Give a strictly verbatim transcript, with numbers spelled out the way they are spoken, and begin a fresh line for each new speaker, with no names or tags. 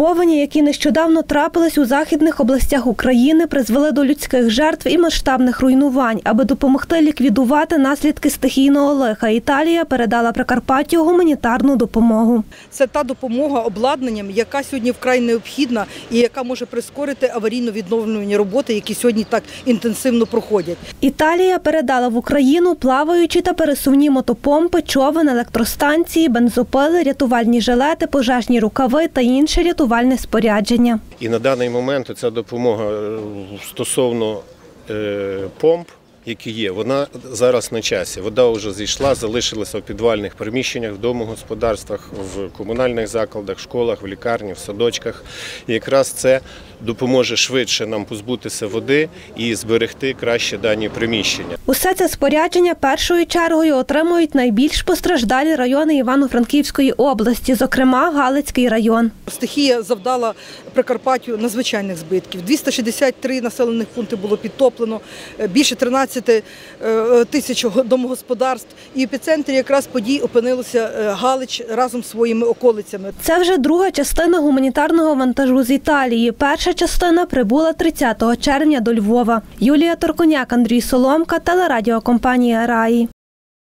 Повені, які нещодавно трапились у західних областях України, призвели до людських жертв і масштабних руйнувань. Аби допомогти ліквідувати наслідки стихійного лиха, Італія передала Прикарпаттю гуманітарну допомогу.
Це та допомога обладнанням, яка сьогодні вкрай необхідна і яка може прискорити аварійно-відновлювальні роботи, які сьогодні так інтенсивно проходять.
Італія передала в Україну плаваючі та пересувні мотопомпи, човен, електростанції, бензопили, рятувальні жилети, пожежні рукави та інше рятувальне спорядження.
І на даний момент ця допомога стосовно помп, які є, вона зараз на часі. Вода вже зійшла, залишилася в підвальних приміщеннях, в домогосподарствах, в комунальних закладах, школах, в лікарні, в садочках. І якраз це допоможе швидше нам позбутися води і зберегти краще дані приміщення.
Усе це спорядження першою чергою отримують найбільш постраждалі райони Івано-Франківської області, зокрема Галицький район.
Стихія завдала Прикарпаттю надзвичайних збитків. двісті шістдесят три населених пункти було підтоплено, більше тринадцять тисяч домогосподарств. І в епіцентрі якраз подій опинилося Галич разом з своїми околицями.
Це вже друга частина гуманітарного вантажу з Італії. Перша частина прибула тридцятого червня до Львова. Юлія Торконяк, Андрій Соломка, телерадіокомпанія «Раї».